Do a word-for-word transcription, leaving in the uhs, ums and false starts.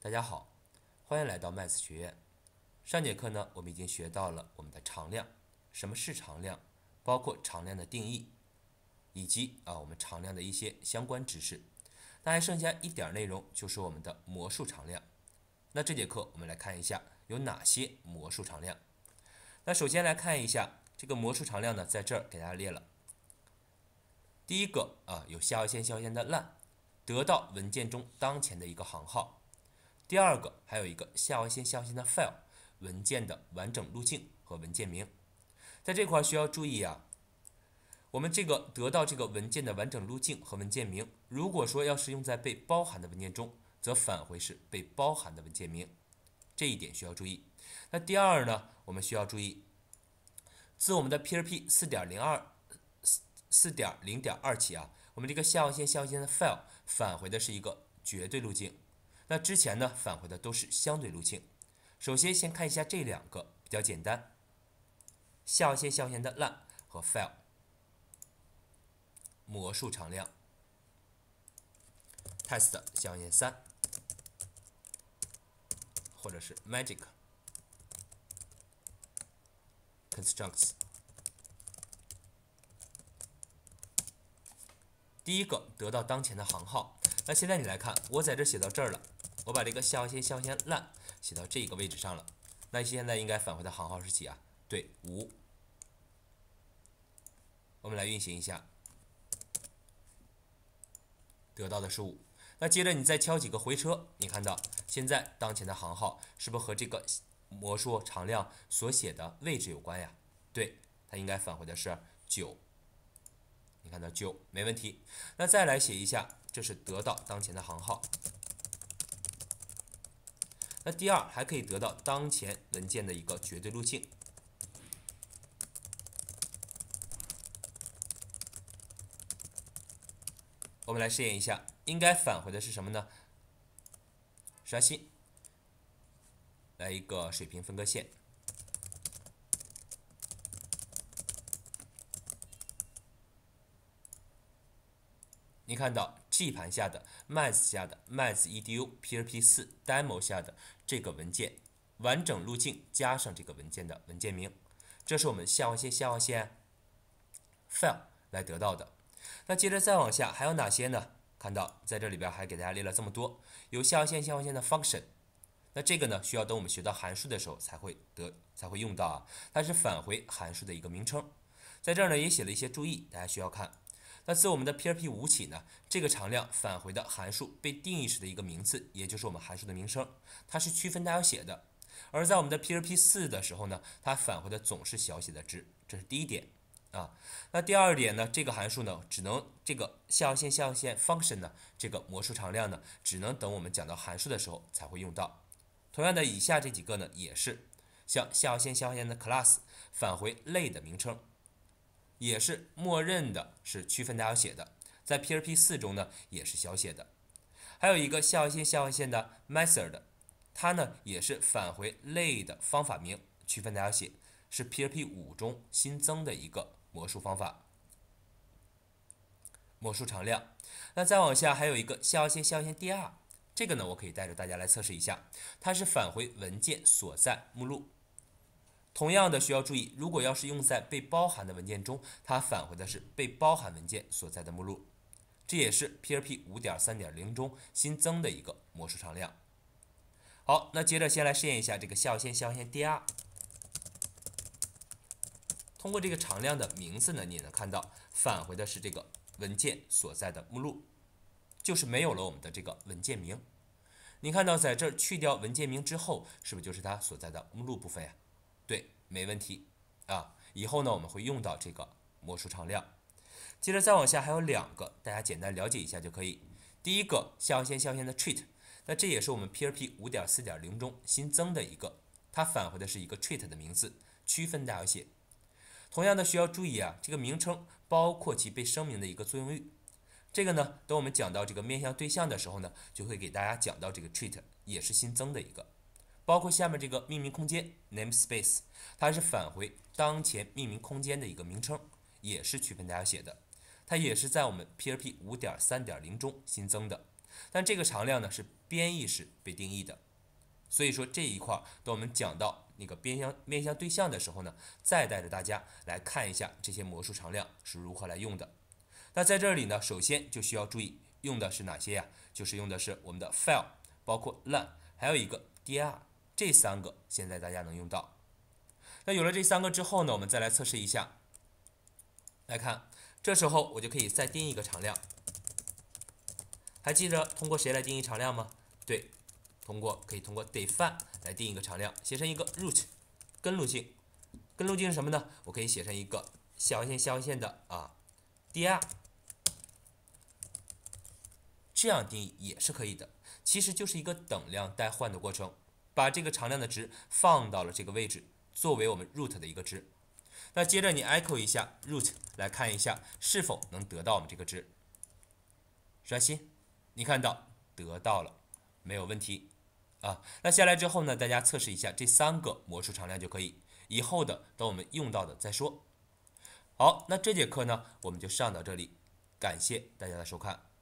大家好，欢迎来到麦斯学院。上节课呢，我们已经学到了我们的常量，什么是常量，包括常量的定义，以及啊我们常量的一些相关知识。那还剩下一点内容，就是我们的魔术常量。那这节课我们来看一下有哪些魔术常量。那首先来看一下这个魔术常量呢，在这儿给大家列了。第一个啊，有下划线下划线的 lan， 得到文件中当前的一个行号。第二个还有一个下划线下划线的 file， 文件的完整路径和文件名。在这块需要注意啊，我们这个得到这个文件的完整路径和文件名，如果说要是用在被包含的文件中，则返回是被包含的文件名，这一点需要注意。那第二呢，我们需要注意，自我们的 P H P 四点零二 四点零点二起啊，我们这个下划线下划线的 file 返回的是一个绝对路径，那之前呢返回的都是相对路径。首先先看一下这两个比较简单，下划线下划线的 lan 和 file 魔术常量 test 下划线三，或者是 magic constructs。第一个得到当前的行号，那现在你来看，我在这写到这儿了，我把这个下划线下划线 lan 写到这个位置上了，那现在应该返回的行号是几啊？对，五。我们来运行一下，得到的是五。那接着你再敲几个回车，你看到现在当前的行号是不是和这个魔术常量所写的位置有关呀？对，它应该返回的是九。你看到九没问题。那再来写一下，这是得到当前的行号。那第二还可以得到当前文件的一个绝对路径。我们来试验一下，应该返回的是什么呢？刷新，来一个水平分割线。你看到 G 盘下的 Math 下的 Math.edu P H P 四 Demo 下的这个文件完整路径加上这个文件的文件名，这是我们下划线下划线 file 来得到的。那接着再往下还有哪些呢？看到在这里边还给大家列了这么多，有下划线下划线的 function， 那这个呢需要等我们学到函数的时候才会得才会用到啊，它是返回函数的一个名称。在这儿呢也写了一些注意，大家需要看。那自我们的 P H P 五起呢，这个常量返回的函数被定义时的一个名字，也就是我们函数的名称，它是区分大小写的。而在我们的 P H P 四的时候呢，它返回的总是小写的值，这是第一点啊。那第二点呢，这个函数呢，只能这个下划线下划线 function 呢，这个魔术常量呢，只能等我们讲到函数的时候才会用到。同样的，以下这几个呢，也是像下划线下划线的 class 返回类的名称。也是默认的是区分大小写的，在 P H P 四中呢也是小写的。还有一个下划线下划线的 method， 它呢也是返回类的方法名，区分大小写，是 P H P 五中新增的一个魔术方法，魔术常量。那再往下还有一个下划线下划线 dir， 这个呢我可以带着大家来测试一下，它是返回文件所在目录。同样的需要注意，如果要是用在被包含的文件中，它返回的是被包含文件所在的目录，这也是 P H P 五点三点零 中新增的一个魔术常量。好，那接着先来试验一下这个下划线下划线 dir。通过这个常量的名字呢，你能看到返回的是这个文件所在的目录，就是没有了我们的这个文件名。你看到在这儿去掉文件名之后，是不是就是它所在的目录部分呀？对，没问题啊。以后呢，我们会用到这个魔术常量。接着再往下还有两个，大家简单了解一下就可以。第一个下划线下划线的 treat， 那这也是我们 P H P 五点四点零 中新增的一个，它返回的是一个 treat 的名字，区分大小写。同样的需要注意啊，这个名称包括其被声明的一个作用域。这个呢，等我们讲到这个面向对象的时候呢，就会给大家讲到这个 treat 也是新增的一个。包括下面这个命名空间 namespace， 它是返回当前命名空间的一个名称，也是区分大小写的，它也是在我们 P H P 五点三点零 中新增的。 但这个常量呢是编译式被定义的，所以说这一块等我们讲到那个边向面向对象的时候呢，再带着大家来看一下这些魔术常量是如何来用的。那在这里呢，首先就需要注意用的是哪些呀？就是用的是我们的 file， 包括 len， 还有一个 dir， 这三个现在大家能用到。那有了这三个之后呢，我们再来测试一下。来看，这时候我就可以再定一个常量。还记得通过谁来定义常量吗？对，通过可以通过 def 来定一个常量，写成一个 root 根路径。根路径是什么呢？我可以写成一个下划线下划线的啊 dir， 这样定义也是可以的。其实就是一个等量代换的过程，把这个常量的值放到了这个位置，作为我们 root 的一个值。那接着你 echo 一下 root 来看一下是否能得到我们这个值。刷新，你看到得到了，没有问题啊。那下来之后呢，大家测试一下这三个魔术常量就可以，以后的等我们用到的再说。好，那这节课呢我们就上到这里，感谢大家的收看。